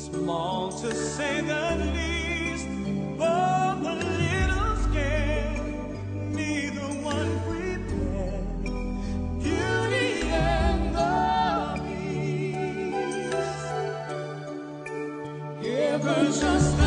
small to say the least, but a little scared, neither one prepared. Beauty and the Beast. Give her just